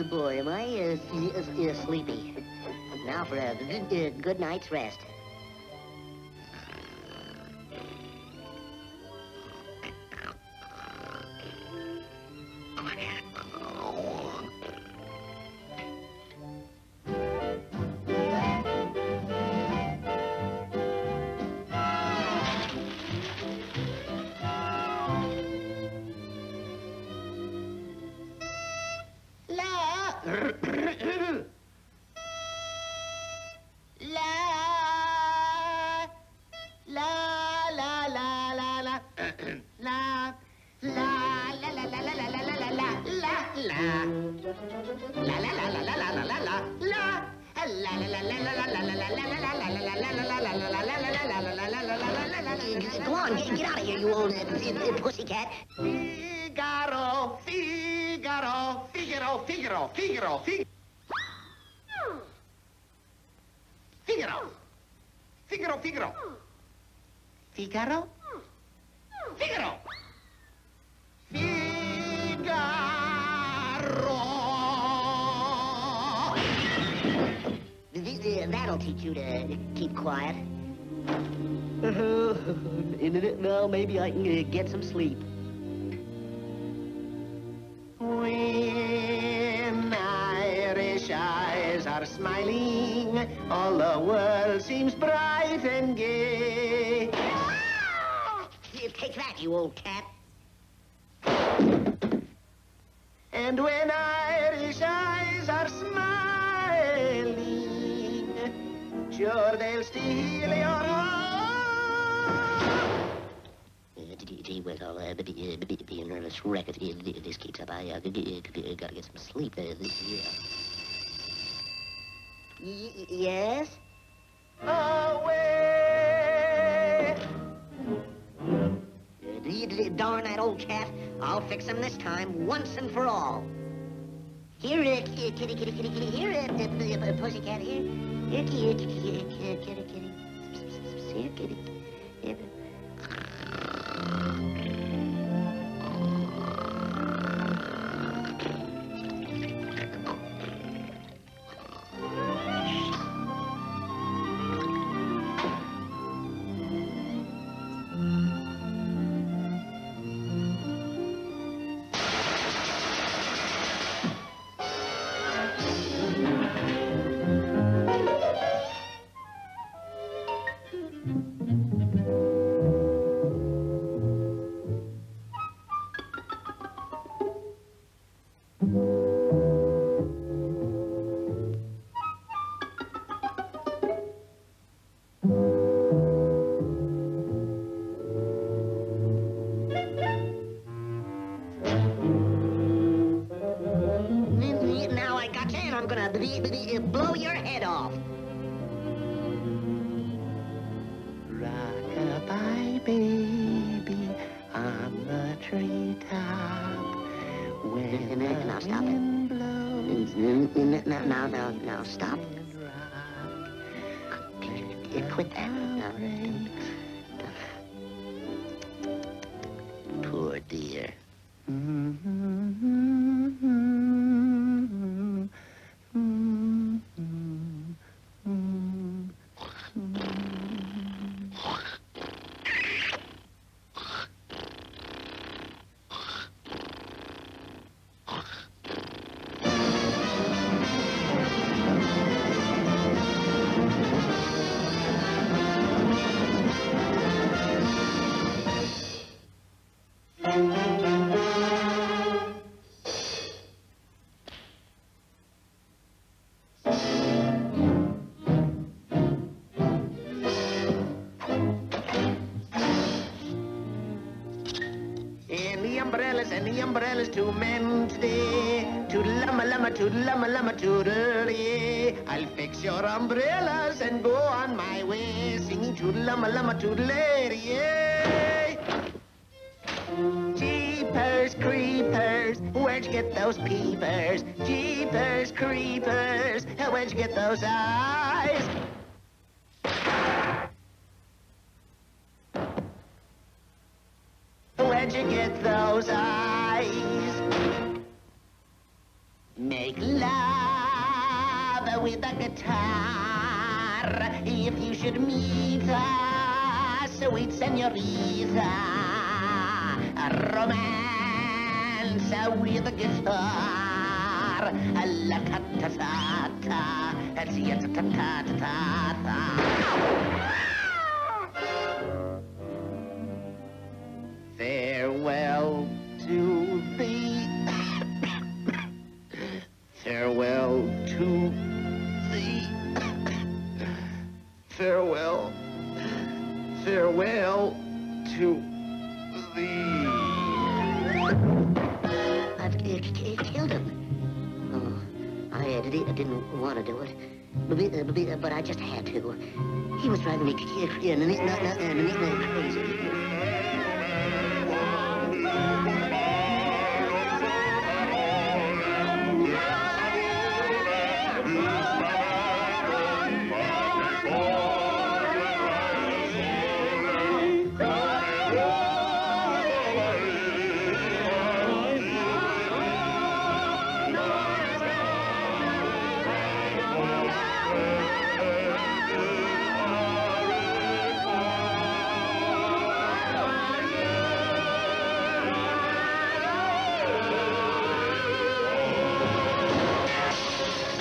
boy, am I sleepy. Now for a good night's rest. Go on, get out of here, you old pussycat. Figaro, Figaro, Figaro, Figaro, Figaro, Figaro. Figaro. Figaro, Figaro. Figaro? Figaro. Figaro. That'll teach you to keep quiet. Now maybe I can get some sleep. When Irish eyes are smiling, all the world seems bright and gay. Take that, you old cat. And when Irish eyes are smiling, sure they'll steal your heart. Gee whiz, I'll be a nervous wreck if this keeps up. I gotta get some sleep. Yes? Away! Darn that old cat. I'll fix him this time, once and for all. Here, kitty, kitty, kitty, kitty. Here, pussycat, here. Here, kitty, kitty, kitty, kitty. Here, kitty. Here. Now I got you, and I'm gonna blow your head off. Rock-a-bye, baby, on the treetop. When Now stop it. wind blows, Now stop. Quit that. Now. Poor dear. And the umbrellas to men today. Toodle-lama, lama, toodle-lama, lama, toodle-ee. I'll fix your umbrellas and go on my way, singing toodle-lama, lama, toodle-ee. Jeepers creepers, where'd you get those peepers? Jeepers creepers, where'd you get those eyes? Where'd you get those eyes? Make love. Ermita, sweet senorita, romance with a guitar, la cantata, farewell to thee, farewell to thee, farewell, farewell to thee. I've killed him. Oh, I didn't want to do it, but I just had to. He was driving me crazy.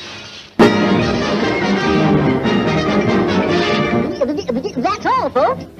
That's all, folks.